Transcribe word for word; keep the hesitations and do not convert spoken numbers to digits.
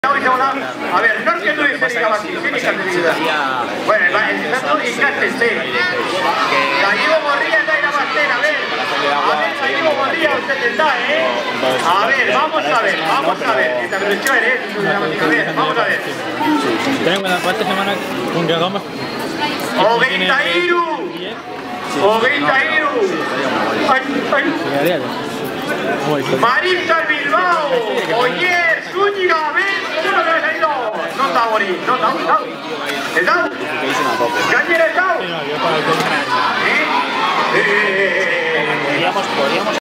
A ver, no es que no es el Gabasí, sí, bueno, el Santo y Castelsé. Gallego Morría está en la bastera, a ver. A ver, Gallego Morría, usted está, ¿eh? A ver, vamos a ver, vamos a ver. Esta versión, ¿eh? A ver, vamos a ver. Tenemos la cuarta semana con que hagamos. ¡Ogueita Iru! ¡Ogueita Iru! ¡Ay, ay! Marisa Bilbao, oye, Zúñiga, a ver, ¿qué no te ha salido? No está bonito, no está bonito. ¿Está? ¿Cañera está? ¿Eh? Eh, eh, eh, eh.